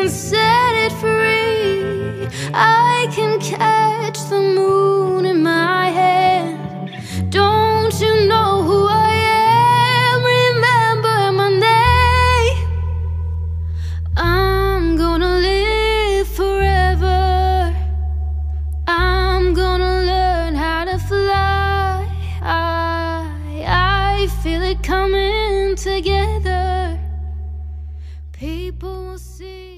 can set it free. I can catch the moon in my hand. Don't you know who I am? Remember my name. I'm gonna live forever. I'm gonna learn how to fly. I feel it coming together. People will see